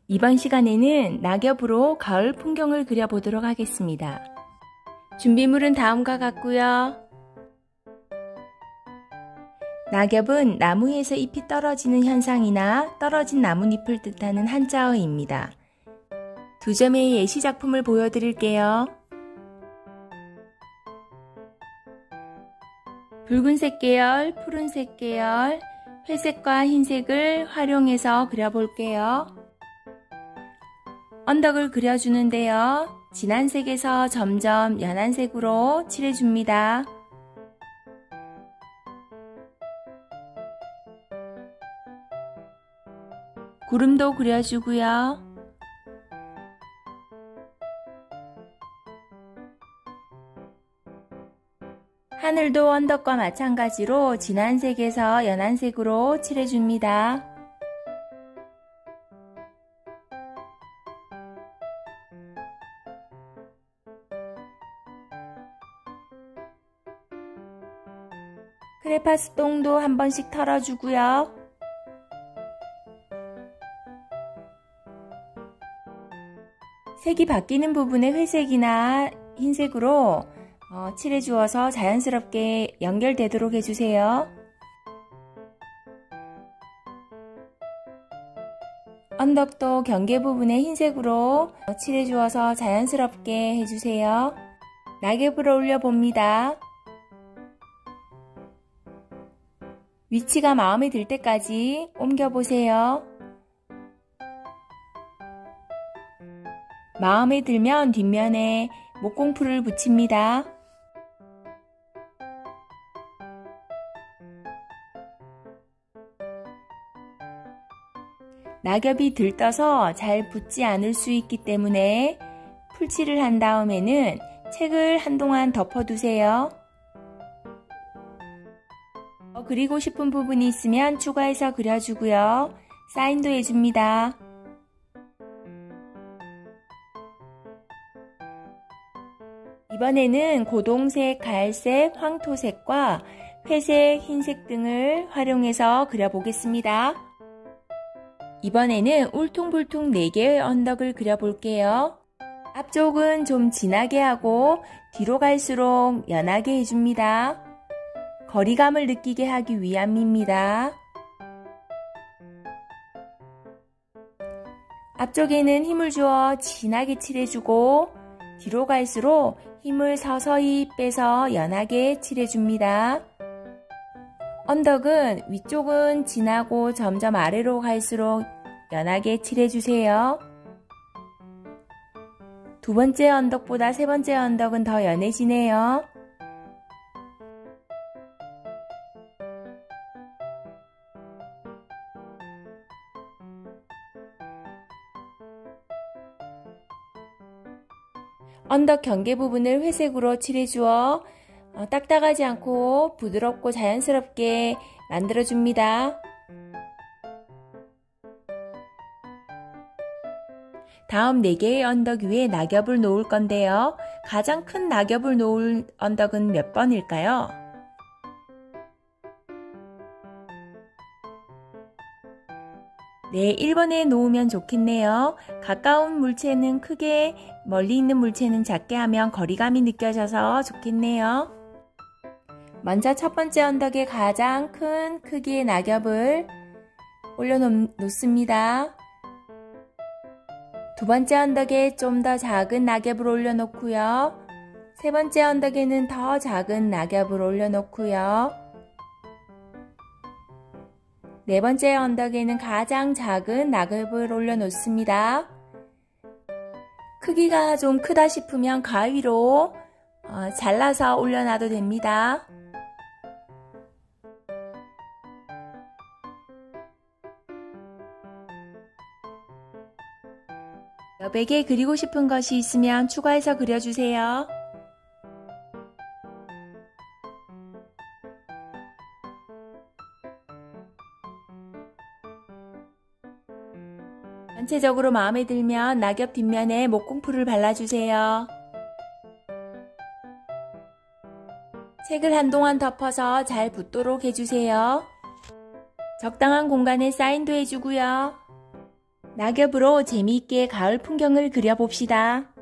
이번 시간에는 낙엽으로 가을 풍경을 그려보도록 하겠습니다. 준비물은 다음과 같고요. 낙엽은 나무에서 잎이 떨어지는 현상이나 떨어진 나뭇잎을 뜻하는 한자어입니다. 두 점의 예시 작품을 보여드릴게요. 붉은색 계열, 푸른색 계열, 회색과 흰색을 활용해서 그려볼게요. 언덕을 그려주는데요. 진한 색에서 점점 연한 색으로 칠해줍니다. 구름도 그려주고요. 하늘도 언덕과 마찬가지로 진한 색에서 연한 색으로 칠해줍니다. 크레파스 똥도 한 번씩 털어주고요. 색이 바뀌는 부분에 회색이나 흰색으로 칠해주어서 자연스럽게 연결되도록 해주세요. 언덕도 경계 부분에 흰색으로 칠해주어서 자연스럽게 해주세요. 낙엽을 올려봅니다. 위치가 마음에 들 때까지 옮겨보세요. 마음에 들면 뒷면에 목공풀을 붙입니다. 낙엽이 들떠서 잘 붙지 않을 수 있기 때문에 풀칠을 한 다음에는 책을 한동안 덮어두세요. 그리고 싶은 부분이 있으면 추가해서 그려주고요. 사인도 해줍니다. 이번에는 고동색, 갈색, 황토색과 회색, 흰색 등을 활용해서 그려보겠습니다. 이번에는 울퉁불퉁 4개의 언덕을 그려볼게요. 앞쪽은 좀 진하게 하고 뒤로 갈수록 연하게 해줍니다. 거리감을 느끼게 하기 위함입니다. 앞쪽에는 힘을 주어 진하게 칠해주고 뒤로 갈수록 힘을 서서히 빼서 연하게 칠해줍니다. 언덕은 위쪽은 진하고 점점 아래로 갈수록 연하게 칠해주세요. 두 번째 언덕보다 세 번째 언덕은 더 연해지네요. 언덕 경계 부분을 회색으로 칠해주어 딱딱하지 않고 부드럽고 자연스럽게 만들어줍니다. 다음 4개의 언덕 위에 낙엽을 놓을 건데요. 가장 큰 낙엽을 놓을 언덕은 몇 번일까요? 네, 1번에 놓으면 좋겠네요. 가까운 물체는 크게, 멀리 있는 물체는 작게 하면 거리감이 느껴져서 좋겠네요. 먼저 첫 번째 언덕에 가장 큰 크기의 낙엽을 올려놓습니다. 두 번째 언덕에 좀 더 작은 낙엽을 올려놓고요. 세 번째 언덕에는 더 작은 낙엽을 올려놓고요. 네 번째 언덕에는 가장 작은 낙엽을 올려놓습니다. 크기가 좀 크다 싶으면 가위로 잘라서 올려놔도 됩니다. 여백에 그리고 싶은 것이 있으면 추가해서 그려주세요. 전체적으로 마음에 들면 낙엽 뒷면에 목공풀을 발라주세요. 책을 한동안 덮어서 잘 붙도록 해주세요. 적당한 공간에 사인도 해주고요. 낙엽으로 재미있게 가을 풍경을 그려봅시다.